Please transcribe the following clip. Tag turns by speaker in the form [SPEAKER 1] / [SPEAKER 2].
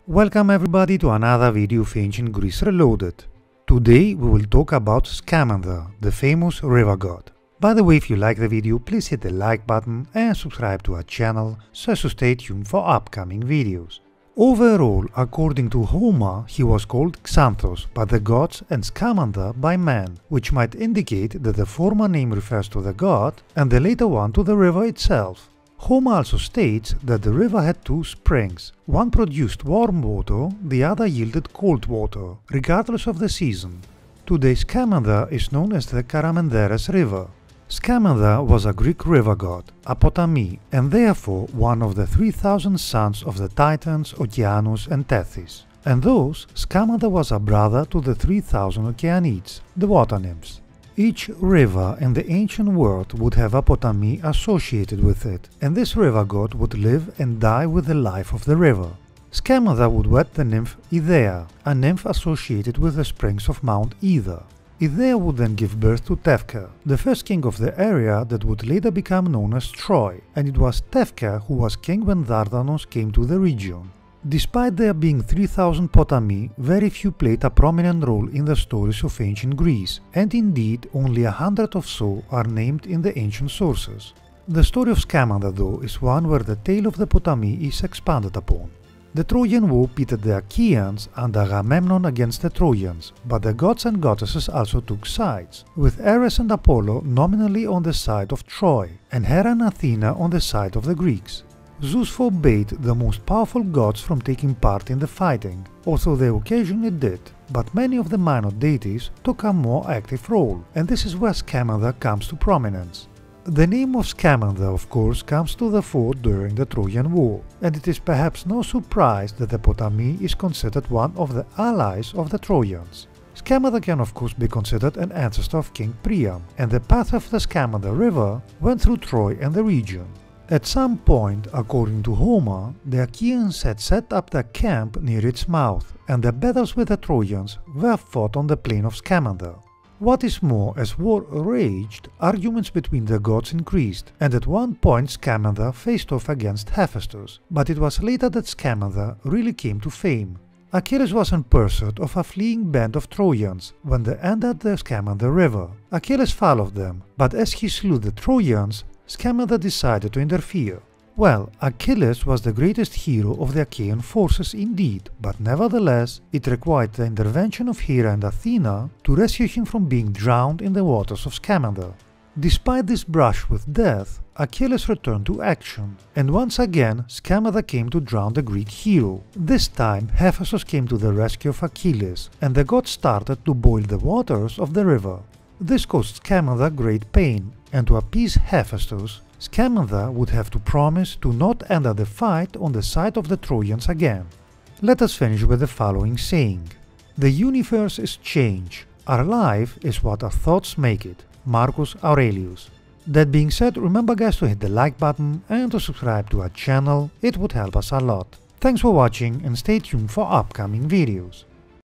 [SPEAKER 1] Welcome everybody to another video of Ancient Greece Reloaded. Today we will talk about Scamander, the famous river god. By the way, if you like the video, please hit the like button and subscribe to our channel so as to stay tuned for upcoming videos. Overall, according to Homer, he was called Xanthos by the gods and Scamander by men, which might indicate that the former name refers to the god and the later one to the river itself. Homer also states that the river had two springs, one produced warm water, the other yielded cold water, regardless of the season. Today Scamander is known as the Karamanderes River. Scamander was a Greek river god, Apotami, and therefore one of the 3000 sons of the Titans Okeanos and Tethys. And thus, Scamander was a brother to the 3000 Okeanids, the water nymphs. Each river in the ancient world would have Apotami associated with it, and this river god would live and die with the life of the river. Scamander would wed the nymph Idea, a nymph associated with the springs of Mount Ida. Idea would then give birth to Tefker, the first king of the area that would later become known as Troy, and it was Tefker who was king when Dardanos came to the region. Despite there being 3000 Potami, very few played a prominent role in the stories of ancient Greece, and indeed only 100 or so are named in the ancient sources. The story of Scamander, though, is one where the tale of the Potami is expanded upon. The Trojan War pitted the Achaeans and Agamemnon against the Trojans, but the gods and goddesses also took sides, with Ares and Apollo nominally on the side of Troy, and Hera and Athena on the side of the Greeks. Zeus forbade the most powerful gods from taking part in the fighting, although they occasionally did, but many of the minor deities took a more active role, and this is where Scamander comes to prominence. The name of Scamander, of course, comes to the fore during the Trojan War, and it is perhaps no surprise that the Potami is considered one of the allies of the Trojans. Scamander can of course be considered an ancestor of King Priam, and the path of the Scamander River went through Troy and the region. At some point, according to Homer, the Achaeans had set up their camp near its mouth, and the battles with the Trojans were fought on the plain of Scamander. What is more, as war raged, arguments between the gods increased, and at one point Scamander faced off against Hephaestus, but it was later that Scamander really came to fame. Achilles was in pursuit of a fleeing band of Trojans when they entered the Scamander River. Achilles followed them, but as he slew the Trojans, Scamander decided to interfere. Well, Achilles was the greatest hero of the Achaean forces indeed, but nevertheless it required the intervention of Hera and Athena to rescue him from being drowned in the waters of Scamander. Despite this brush with death, Achilles returned to action, and once again Scamander came to drown the Greek hero. This time Hephaestus came to the rescue of Achilles, and the gods started to boil the waters of the river. This caused Scamander great pain, and to appease Hephaestus, Scamander would have to promise to not enter the fight on the side of the Trojans again. Let us finish with the following saying: "The universe is change, our life is what our thoughts make it." Marcus Aurelius. That being said, remember guys to hit the like button and to subscribe to our channel, it would help us a lot. Thanks for watching and stay tuned for upcoming videos.